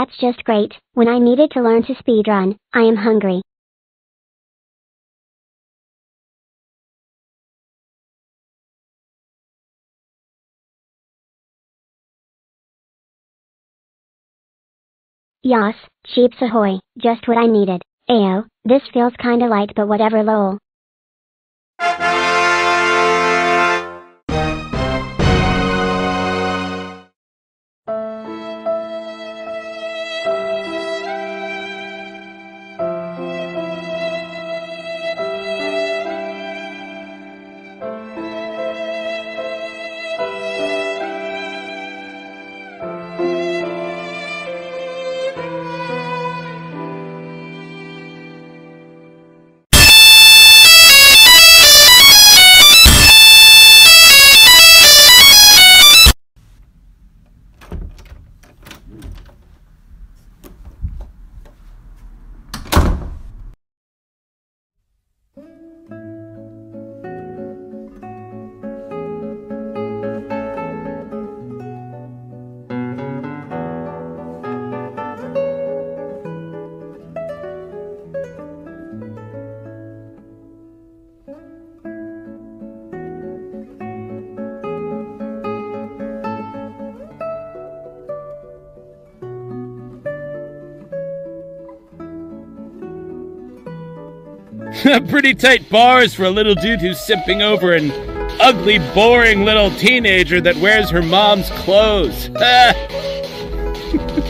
That's just great. When I needed to learn to speedrun, I am hungry. Yas, sheeps ahoy, just what I needed. Ayo, this feels kinda light but whatever lol. Pretty tight bars for a little dude who's simping over an ugly, boring little teenager that wears her mom's clothes.